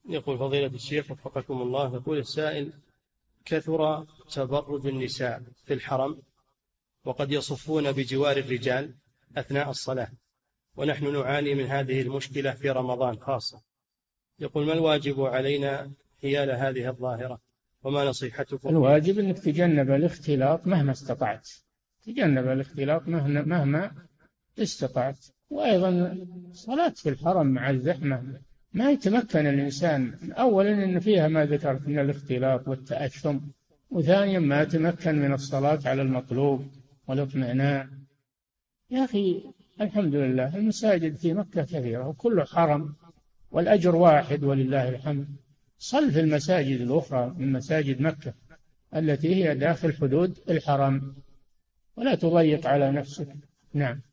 يقول فضيلة الشيخ وفقكم الله، يقول السائل: كثر تبرج النساء في الحرم وقد يصفون بجوار الرجال أثناء الصلاة، ونحن نعاني من هذه المشكلة في رمضان خاصة. يقول: ما الواجب علينا حيال هذه الظاهرة، وما نصيحتكم؟ الواجب أنك تجنب الاختلاط مهما استطعت، تجنب الاختلاط مهما استطعت. وأيضا صلاة في الحرم مع الزحمة ما يتمكن الإنسان، أولا إن فيها ما ذكرت من الاختلاط والتأثم، وثانيا ما يتمكن من الصلاة على المطلوب والاطمئنان. يا أخي الحمد لله المساجد في مكة كثيرة وكل حرم والأجر واحد ولله الحمد. صل في المساجد الأخرى من مساجد مكة التي هي داخل حدود الحرم، ولا تضيق على نفسك. نعم.